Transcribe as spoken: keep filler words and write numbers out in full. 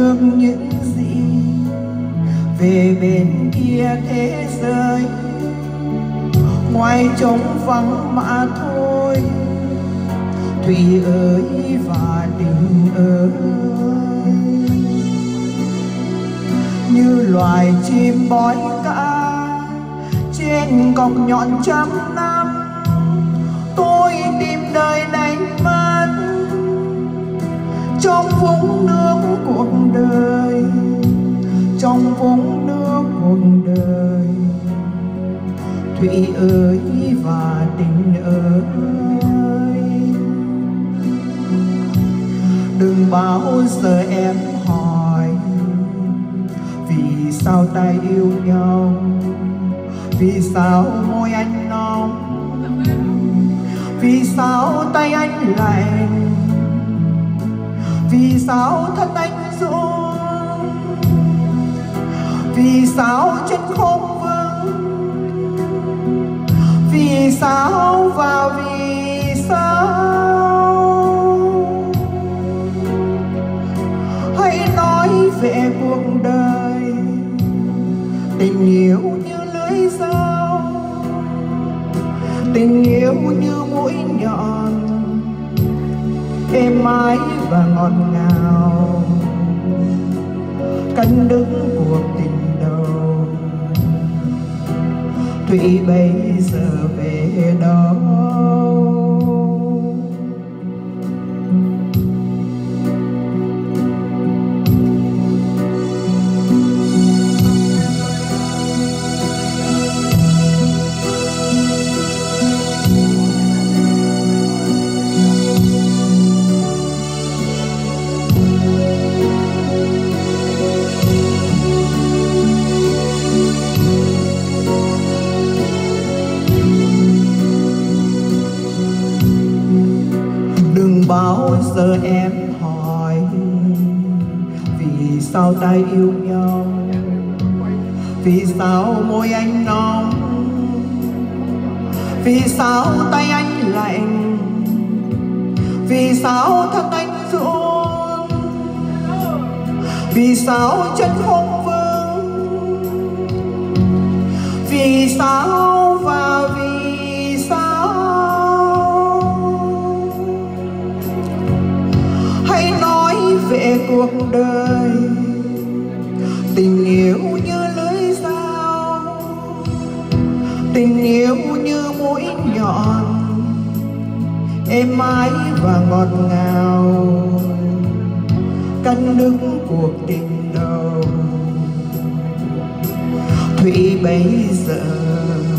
được những gì về bên kia thế giới, ngoài trống vắng mà thôi. Thủy ơi và tình ơi, như loài chim bói ca trên cọc nhọn trăm năm, tôi tìm đời đánh mất trong vũng nước cuộc đời, trong vũng nước cuộc đời. Thủy ơi và tình ơi, đừng bao giờ em hỏi vì sao ta yêu nhau, vì sao môi anh nóng, vì sao tay anh lạnh, vì sao thân anh run, vì sao chân không vững, vì sao và vì sao. Hãy nói về cuộc đời, tình yêu như lưỡi dao, tình yêu như mũi nhọn, êm ái và ngọt ngào, cân đứng cuộc tình đầu. Thủy bây giờ về đâu? Đừng bao giờ em hỏi vì sao ta yêu nhau, vì sao môi anh nóng, vì sao tay anh lạnh, vì sao thân anh run, vì sao chân không vững, vì sao và vì sao. Hãy nói về cuộc đời, tình yêu như lưỡi dao, tình yêu như mũi nhọn, êm ái và ngọt ngào, cân đứng cuộc tình đầu. Thủy bây giờ